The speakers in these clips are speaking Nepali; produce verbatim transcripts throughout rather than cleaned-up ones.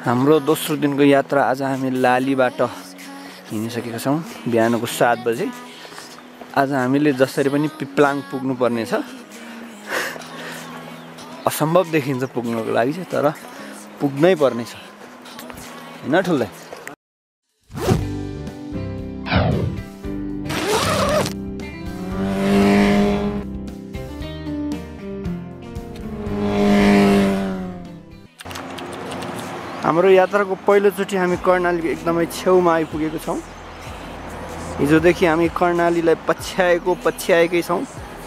हाम्रो दोस्रो दिनको यात्रा आज हामी लालीबाट हिँडिसकेका छौँ बिहानको सात बजे। आज हामीले जसरी पनि पिप्लाङ पुग्नु पर्ने छ। असम्भव देखिन्छ पुग्नको लागि चाहिँ, तर पुग्नै पर्ने छ हैन ठुल्दै। हाम्रो यात्राको पहिलोचोटि हामी कर्णालीको एकदमै छेउमा आइपुगेको छौँ। हिजोदेखि हामी कर्णालीलाई पछ्याएको पछ्याएकै छौँ।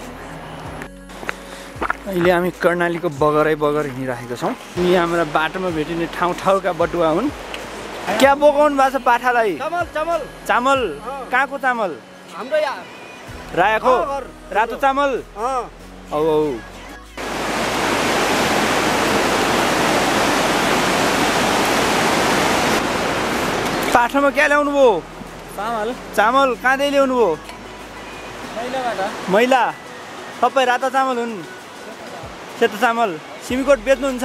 अहिले हामी कर्णालीको बगरै बगर हिँडिरहेको छौँ। यी हाम्रा बाटोमा भेटिने ठाउँ ठाउँका बटुवा हुन्। क्या बोकाउनु भएको छ पाठालाई? चामल चामल चामल कहाँको चामल? हाम्रो यहाँ रायाको रातो चामल। औ औ पाठामा क्या ल्याउनु भयो? चामल चामल कहाँदेखि ल्याउनु भयो? मैलाबाट। मैला तपाईँ रातो चामल हुन्? सेतो चामल सिमीकोट बेच्नुहुन्छ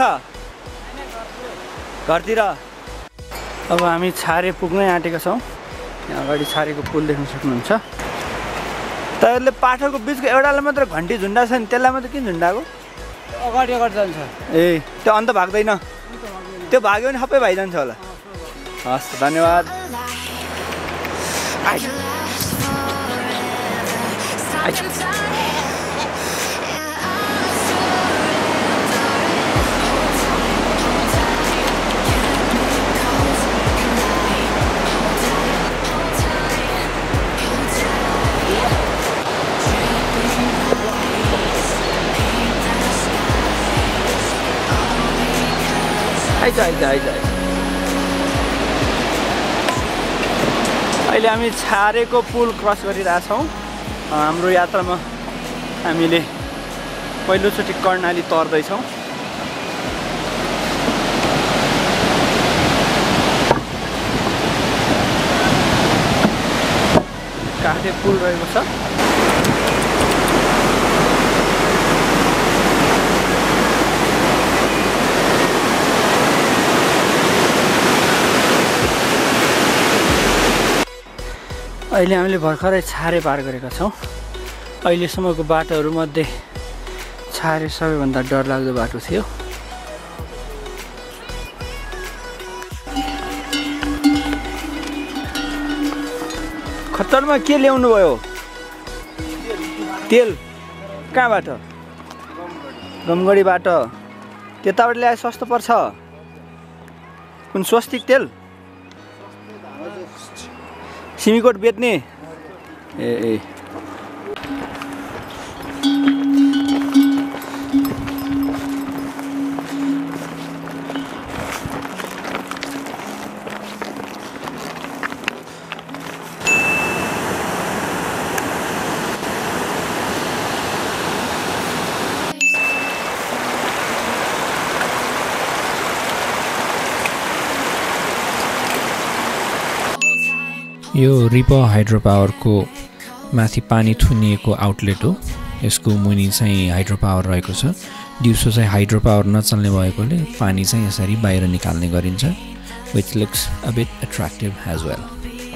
घरतिर? अब हामी छारे पुग्नै आँटेका छौँ। यहाँ अगाडि छारेको पुल देख्न सक्नुहुन्छ। तपाईँहरूले पाठोको बिचको एउटालाई मात्र घन्टी झुन्डा छ नि, त्यसलाई मात्र किन झुन्डाको? अगाडि अगाडि जान्छ। ए त्यो अन्त भाग्दैन? त्यो भाग्यो भने सबै भाइजान्छ होला। हस् धन्यवाद। आइज आइज आइज आइज अहिले हामी छारेको पुल क्रस गरिरहेछौँ। हाम्रो यात्रामा हामीले पहिलोचोटि कर्णाली तर्दैछौँ। काठे पुल रहेको छ। अहिले हामीले भर्खरै छारे पार गरेका छौँ। अहिलेसम्मको बाटोहरूमध्ये छारे सबैभन्दा डरलाग्दो बाटो थियो। खत्तरमा के ल्याउनु भयो? तेल कहाँबाट? गमगढीबाट। त्यताबाट ल्याए सस्तो पर्छ। कुन स्वस्तिक तेल? सिमीकोट बेच्ने? ए ए यो रिपर हाइड्रो पावरको माथि पानी थुनिएको आउटलेट हो। यसको मुनि चाहिँ हाइड्रो पावर रहेको छ। दिउँसो चाहिँ हाइड्रो पावर नचल्ने भएकोले पानी चाहिँ यसरी बाहिर निकाल्ने गरिन्छ, which looks a bit attractive as well.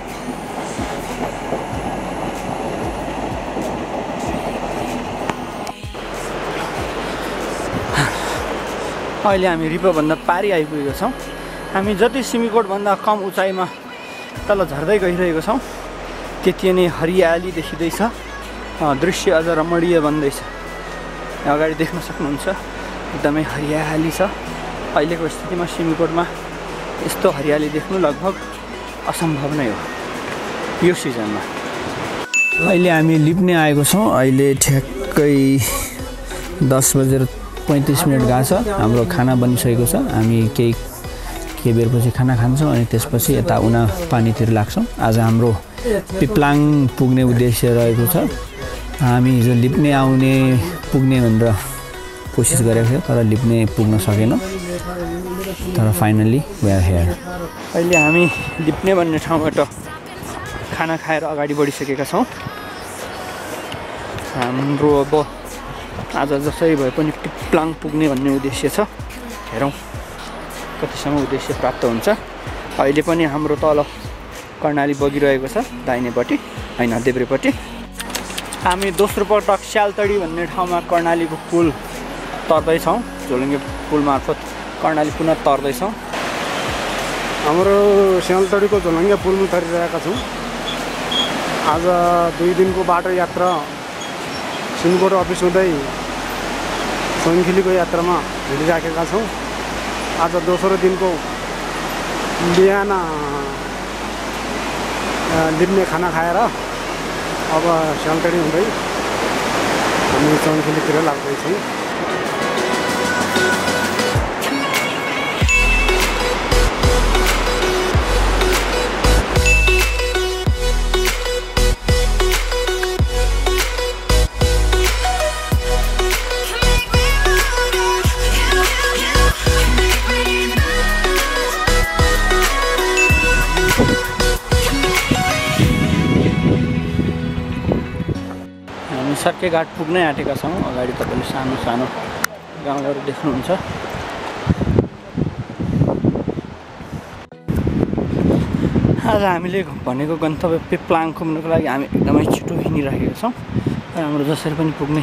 अहिले हामी रिपरभन्दा पारी आइपुगेका छौँ। हामी जति सिमीकोटभन्दा कम उचाइमा तल झर्दै गइरहेको छौँ त्यति नै हरियाली देखिँदैछ। दृश्य अझ रमणीय बन्दैछ। अगाडि देख्न सक्नुहुन्छ एकदमै हरियाली छ। अहिलेको स्थितिमा सिमीकोटमा यस्तो हरियाली देख्नु लगभग असम्भव नै हो यो सिजनमा। अहिले हामी लिप्ने आएको छौँ। अहिले ठ्याक्कै दस बजेर पैँतिस मिनट गएको छ। हाम्रो खाना बनिसकेको छ। हामी केही केही बेरपछि खाना खान्छौँ अनि त्यसपछि यता उना पानीतिर लाग्छौँ। आज हाम्रो पिप्लाङ पुग्ने उद्देश्य रहेको छ। हामी हिजो लिप्ने आउने पुग्ने भनेर कोसिस गरेको थियो, तर लिप्ने पुग्न सकेनौँ। तर फाइनली वी आर हियर। अहिले हामी लिप्ने भन्ने ठाउँबाट खाना खाएर अगाडि बढिसकेका छौँ। हाम्रो अब आज जसरी भए पनि पिप्लाङ पुग्ने भन्ने उद्देश्य छ। हेरौँ कतिसम्म उद्देश्य प्राप्त हुन्छ। अहिले पनि हाम्रो तल कर्णाली बगिरहेको छ दाहिनेपट्टि होइन देब्रेपट्टि। हामी दोस्रो पटक स्यालतडी भन्ने ठाउँमा कर्णालीको पुल तर्दैछौँ। झोलुङ्गे पुल मार्फत कर्णाली पुनः तर्दैछौँ। हाम्रो स्यालतडीको झोलुङ्गे पुलमा तरिरहेका छौँ। आज दुई दिनको बाटो यात्रा सिमकोट अफिस हुँदै सङ्खिलीको यात्रामा हिँडिराखेका छौँ। आज दोस्रो दिनको बिहान लिप्ने खाना खाएर अब स्यालतडी हुँदै हामी सङ्खिलीतिर लाग्दैछौँ। सर्के घाट पुग्नै आँटेका छौँ। अगाडि तपाईँले सानो सानो गाउँहरू देख्नुहुन्छ। आज हामीले भनेको गन्तव्य पेप्लाङ पुग्नको लागि हामी एकदमै छिटो हिँडिरहेका छौँ र हाम्रो जसरी पनि पुग्ने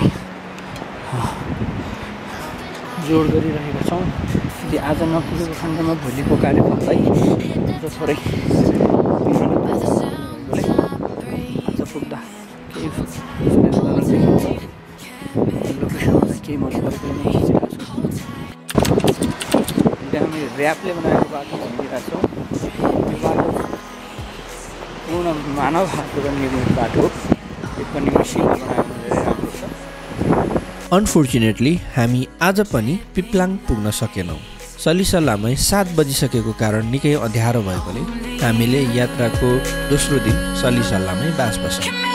जोड गरिरहेका छौँ। यदि आज नपुगेको खण्डमा भोलिको कार्यक्रमलाई थोरै आज पुग्दा केही लोकेसनलाई केही मन परेको नै खिचेका छौँ। त्यहाँ हामी ऱ्यापले बनाएको बाटो हिँडिरहेका छौँ। यो बाटो पूर्ण मानव हातबाट निर्मित बाटो हो। यो पनि मसिनले बनाएको धेरै राम्रो छ। अनफोर्चुनेटली हामी आज पनि पिप्लाङ पुग्न सकेनौँ। सलिसल्लामै सात बजिसकेको कारण निकै अँध्यारो भएकोले हामीले यात्राको दोस्रो दिन सलिसल्लामै बास बस्यौँ।